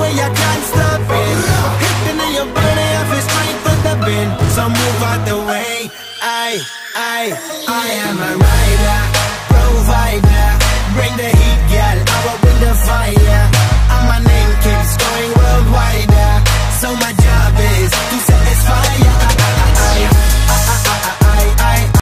way, I can't stop it. Hitting in your body, I feel straight for the bin. So move out the way. I am a rider, provider.